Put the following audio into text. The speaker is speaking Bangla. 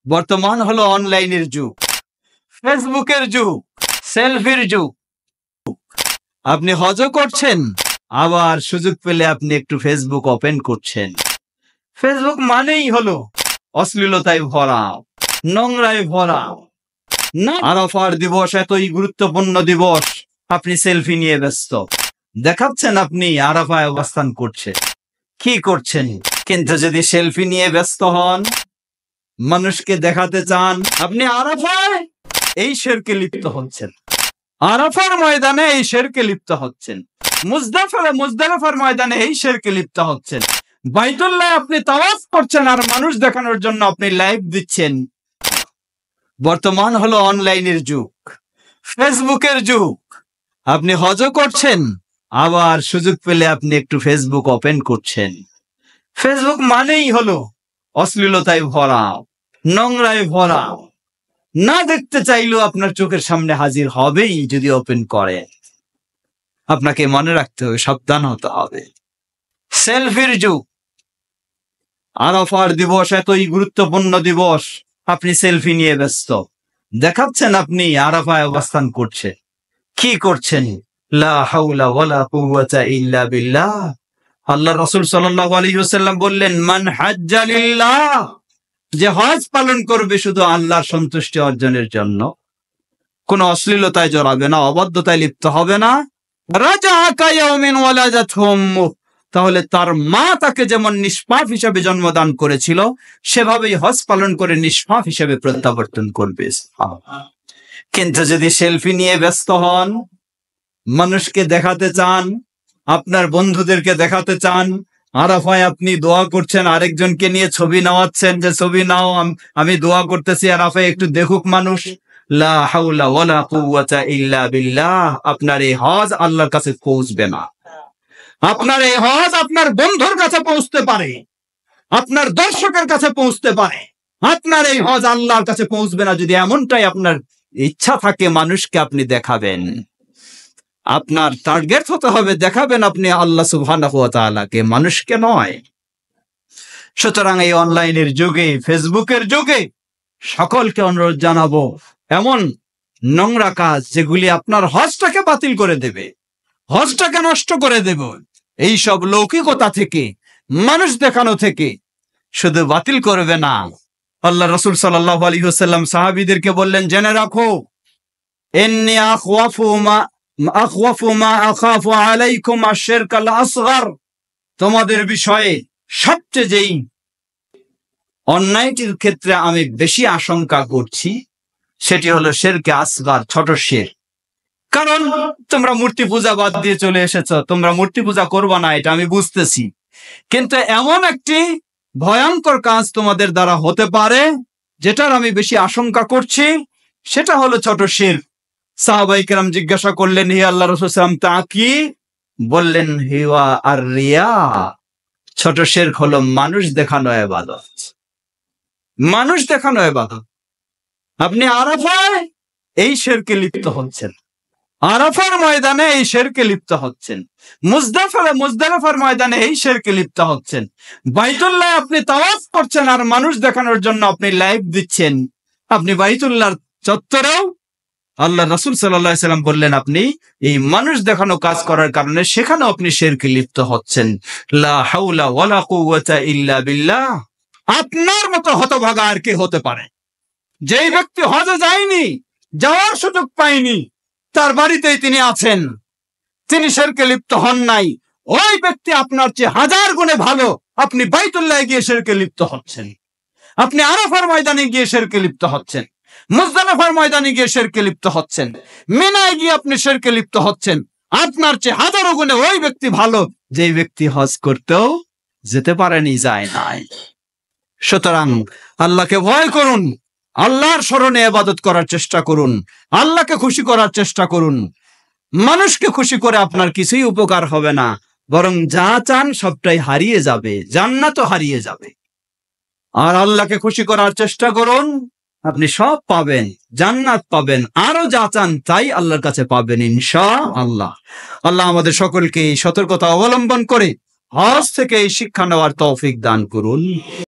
বর্তমান হলো অনলাইনের যুগ, ফেসবুকের যুগ, সেলফির যুগ। আপনি হজও করছেন, আবার সুযোগ পেলে আপনি একটু ফেসবুক ওপেন করছেন। ফেসবুক মানেই হলো অশ্লীলতায় ভরা, নোংরায় ভরা। না, আরাফার দিবস এতই গুরুত্বপূর্ণ দিবস, আপনি সেলফি নিয়ে ব্যস্ত, দেখাচ্ছেন আপনি আরাফায় অবস্থান করছেন, কি করছেন। কিন্তু যদি সেলফি নিয়ে ব্যস্ত হন, মানুষকে দেখাতে চান আপনি আরাফায়, এই শিরকে লিপ্ত হচ্ছেন। আরাফার ময়দানে এই শিরকে লিপ্ত হচ্ছেন। মুজদালিফার ময়দানে এই শিরকে লিপ্ত হচ্ছেন। বাইতুল্লাহ আপনি তাওয়াফ করছেন আর মানুষ দেখানোর জন্য আপনি লাইভ দিচ্ছেন। বর্তমান হলো অনলাইনের যুগ, ফেসবুকের যুগ। আপনি হজও করছেন, আবার সুযোগ পেলে আপনি একটু ফেসবুক ওপেন করছেন। ফেসবুক মানেই হলো অশ্লীলতায় ভরা, নোংরায় ভরা। না দেখতে চাইলেও আপনার চোখের সামনে হাজির হবেই যদি ওপেন করে। আপনাকে মনে রাখতে হবে, সাবধান হতে হবে। সেলফির যুগ, আরাফার দিবস এতই গুরুত্বপূর্ণ দিবস, আপনি সেলফি নিয়ে ব্যস্ত, দেখাচ্ছেন আপনি আরাফায় অবস্থান করছে, কি করছেন। লা হাওলা ওয়ালা কুওয়াতা ইল্লা বিল্লাহ। আল্লাহ রাসূল সাল্লাল্লাহু আলাইহি ওয়াসাল্লাম বললেন, মান হাজ্জা লিল্লাহ, যে হজ পালন করবে শুধু আল্লাহর সন্তুষ্টি অর্জনের জন্য, কোন অশ্লীলতায় জড়াবে না, অবাধ্যতায় লিপ্ত হবে না। রাজা কায়াউমিন ওয়ালাদাতহু উম্মুহ, তাহলে তার মা তাকে যেমন নিষ্পাপ হিসেবে জন্মদান করেছিল, সেভাবেই হজ পালন করে নিষ্পাপ হিসেবে প্রত্যাবর্তন করবে। কিন্তু যদি সেলফি নিয়ে ব্যস্ত হন, মানুষকে দেখাতে চান, আপনার বন্ধুদেরকে দেখাতে চান, আরাফায় আপনি দোয়া করছেন, আরেকজনকে নিয়ে ছবি নেওয়াচ্ছেন, যে ছবি নাও, আমি দোয়া করতেছি আরাফায়, একটু দেখুক মানুষ। লা হাওলা ওয়ালা কুওয়াতা ইল্লা বিল্লাহ। আপনার এই হজ আল্লাহর কাছে পৌঁছবে না। আপনার এই হজ আপনার বন্ধুর কাছে পৌঁছতে পারে, আপনার দর্শকের কাছে পৌঁছতে পারে, আপনার এই হজ আল্লাহর কাছে পৌঁছবে না যদি এমনটাই আপনার ইচ্ছা থাকে মানুষকে আপনি দেখাবেন। আপনার টার্গেট হতে হবে, দেখাবেন আপনি আল্লাহ সুবহানাহু ওয়া তাআলাকে, মানুষকে নয়। সুতরাং এই অনলাইনের যুগে, ফেসবুকের যুগে সকলকে অনুরোধ জানাবো, এমন নোংরা কাজ যেগুলি আপনার হজটাকে বাতিল করে দেবে, হজটাকে নষ্ট করে দেব, এই সব লৌকিকতা থেকে, মানুষ দেখানো থেকে শুধু বাতিল করবে না। আল্লাহ রাসূল সাল্লাল্লাহু আলাইহি ওয়াসাল্লাম সাহাবীদেরকে বললেন, জেনে রাখো, ইন্নী আখওয়াফু মা আখাফু আলাইকুম আশ-শিরকাল আসগর, তোমাদের বিষয়ে সবচেয়ে যেই অন্যায়টির ক্ষেত্রে আমি বেশি আশঙ্কা করছি, সেটি হলো শিরকে আসগর, ছোট শিরক। কারণ তোমরা মূর্তি পূজা বাদ দিয়ে চলে এসেছো, তোমরা মূর্তি পূজা করবা না, এটা আমি বুঝতেছি, কিন্তু এমন একটি ভয়ঙ্কর কাজ তোমাদের দ্বারা হতে পারে যেটার আমি বেশি আশঙ্কা করছি, সেটা হলো ছোট শিরক। সাহাবায়ে কেরাম জিজ্ঞাসা করলেন, হে আল্লাহর রাসূল সাল্লাল্লাহু আলাইহি ওয়াসাল্লাম, তা কি? বললেন, হিওয়া আর রিয়া, ছোট শিরক হলো মানুষ দেখানো ইবাদত, মানুষ দেখানো ইবাদত। আপনি আরাফায় এই শিরকে লিপ্ত হচ্ছেন, আরাফার ময়দানে এই শিরকে লিপ্ত হচ্ছেন, মুজদালিফার ময়দানে এই শিরকে লিপ্ত হচ্ছেন। বাইতুল্লাহ আপনি তাওয়াফ করছেন আর মানুষ দেখানোর জন্য আপনি লাইভ দিচ্ছেন। আপনি বাইতুল্লাহর চত্বরেও আল্লাহ রাসূল সাল্লাল্লাহু আলাইহি ওয়াসাল্লাম বললেন, আপনি এই মানুষ দেখানো কাজ করার কারণে সেখানেও আপনি শিরকে লিপ্ত হচ্ছেন। লা হাওলা ওয়ালা কুওয়াতা ইল্লা বিল্লাহ। আপনার মতো হতভাগা আর কে হতে পারে? যেই ব্যক্তি হজে যায়নি, যাওয়ার সুযোগ পায়নি, তার বাড়িতেই তিনি আছেন, তিনি শিরকে লিপ্ত হন নাই, ওই ব্যক্তি আপনার চেয়ে হাজার গুণে ভালো। আপনি বাইতুল্লাহ গিয়ে শিরকে লিপ্ত হচ্ছেন, আপনি আরাফার ময়দানে গিয়ে শিরকে লিপ্ত হচ্ছেন, মুজদালিফার ময়দানে গিয়ে শিরকে লিপ্ত হচ্ছেন, মিনায় গিয়ে আপনি শিরকে লিপ্ত হচ্ছেন। আপনার চেয়ে হাজারো গুণে ওই ব্যক্তি ভালো, যেই ব্যক্তি হজ করতেও যেতে পারেনি, যায় নাই। সুতরাং আল্লাহকে ভয় করুন, আল্লাহর স্মরণে ইবাদত করার চেষ্টা করুন, আল্লাহকে খুশি করার চেষ্টা করুন। মানুষকে খুশি করে আপনার কিছুই উপকার হবে না, বরং যা চান সবটাই হারিয়ে যাবে, জান্নাতও হারিয়ে যাবে। আর আল্লাহকে খুশি করার চেষ্টা করুন, আপনি সব পাবেন, জান্নাত পাবেন, আরো যা চান তাই আল্লাহর কাছে পাবেন ইনশাআল্লাহ। আল্লাহ আমাদের সকলকে এই সতর্কতা অবলম্বন করে হজ থেকে এই শিক্ষা নেওয়ার তৌফিক দান করুন।